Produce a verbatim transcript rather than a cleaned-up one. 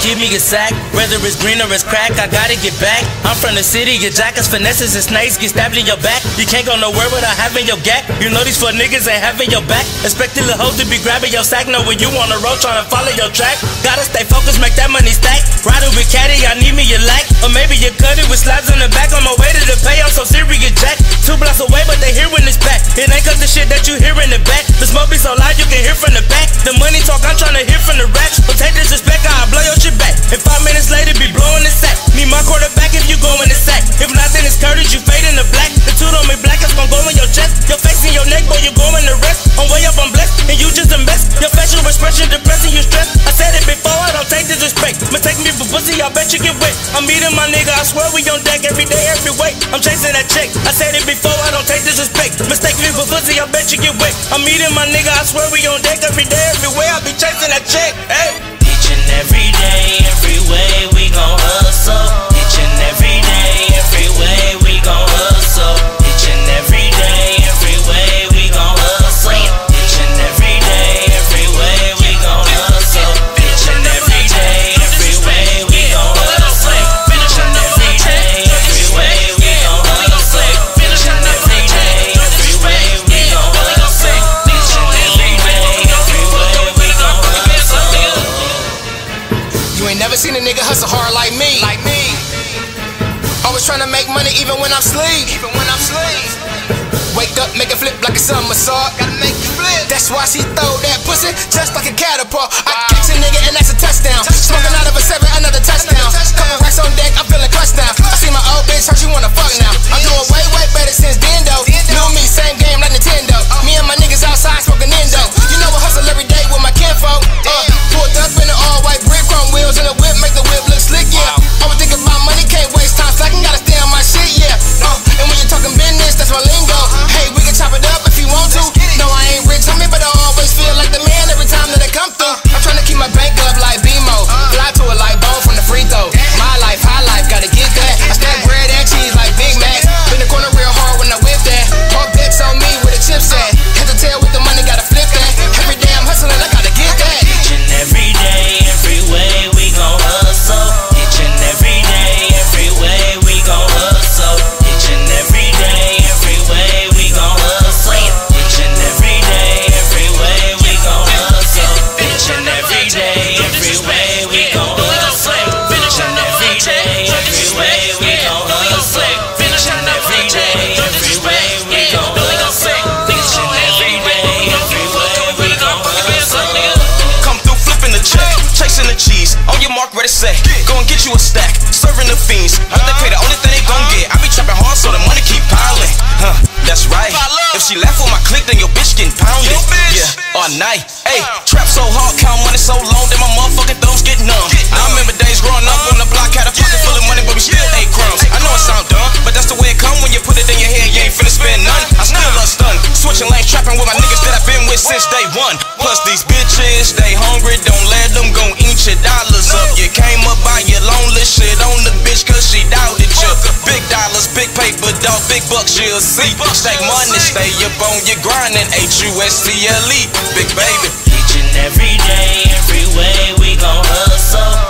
give me a sack. Whether it's green or it's crack, I gotta get back. I'm from the city, your jackets, finesses, and snakes get stabbed in your back. You can't go nowhere without having your gap. You know these four niggas ain't having your back. Expecting the hoes to be grabbing your sack. Know when you on the road trying to follow your track. Gotta stay focused, make that money stack. Riding with Caddy, I need me a lack. Or maybe you cut it with slabs on the back. On my way to the pay, I'm so serious, Jack. Two blocks away, but they hear when it's back. It ain't cause the shit that you hear in the back. The smoke be so loud, you can hear from the back. The money talk, I'm trying to hear from the racks. Don't take disrespect, I'll blow your shit back. And five minutes later, be blowing the sack. Need my quarterback if you go in the sack. If not, then it's Curtis, you fade in the black. The two on me black, it's gon' go in your chest. Your face in your neck, boy, you going to rest. I'm way up, I'm blessed, and you just a mess. Your facial expression depressing, you stress. I said it before, I don't take disrespect. Mistake me for pussy, I bet you get wet. I'm meeting my nigga, I swear we on deck every day, every way. I'm chasing that check. I said it before, I don't take disrespect. Mistake me for pussy, I bet you get wet. I'm meeting my nigga, I swear we on deck every day, every way. I be chasing that check. Hey. Each and every day, every way, we gon' hustle. Each and every day, every way, we gon' hustle. Each and every day, every way, we gon' hustle. Each and every day, every way, we gon' hustle. Each and every day, every way, we gon' hustle. Each and every day, every way, we gon' hustle. Each and every day, every way, we gon' hustle. Each and every day, every way, we gon' hustle. You ain't never seen a nigga hustle hard like me. Like me. Always trying to make money even when I'm asleep. Even when I'm asleep. Wake up, make it flip like a somersault. Gotta make it flip. That's why she throw that pussy just like a catapult. I catch a nigga and that's a touchdown. Smoking out of a seven, another touchdown. Couple racks on deck, I'm feeling clutch now. I see my old bitch, her she wanna fuck now. I'm doing way, way better since then though. New me, same game like Nintendo. Me and my niggas outside smoking Indo. You know I hustle every day with my kinfolk. Uh, pulled up in the all white brick chrome wheels and a whip make the whip look slick, yeah. Always thinking about money, can't waste time slacking, gotta stay on my shit, yeah. Uh, and when you're talking business, that's my lingo. Hey, we can chop it up if you want to. No, I ain't rich, homie, but I always feel like the man every time that I come through. I'm trying to keep my bank up like B-Mo. Fly to it like Bone from the free throw. My life, high life, gotta get that. I stack bread and cheese like Big Mac. Been the corner real hard when I whip that. Pump bits on me with a chip set. Had to tell with the money, gotta flip that. Every day I'm hustling, I gotta get that. Each and every day, every way, we gon' hustle. Each and every day, every way, we gon' hustle. Each and every day, every way, we gon' hustle. Each and every day, every way, we gon' hustle. Each and every day, every way, we gon' hustle. Each and every day, every way, we gon' hustle. Each and every day, every way, we gon' hustle. Each and every day, every way, we gon' hustle. Come through flipping the check, chasing the cheese. On your mark, ready, set. Go and get you a stack. Serving the fiends. I they pay the only thing they gon' get. I be trapping hard so the money keep piling. Huh, that's right. If she laugh with my clique, then your bitch getting pounded. Yeah, all night. Ayy, trap so hard, count money so long that my motherfucking thumbs get numb. I remember days growing up on the block, had a pocket full of money, but we still ate crumbs. I know it sound dumb, but that's the way it come when you put it in your head. You ain't finna spend none. I still love stun. Switching lanes, trapping with my niggas that I've been with since day one. Plus these bitches, they hungry, don't let them go eat your dollars up. You came up by your lonely shit on the bitch cause she doubted you. Big dollars, big paper, dog, big bucks, you'll see. Stack money, stay up on your grind and H U S C L E, big baby. Each and every day, every way, we gon' hustle.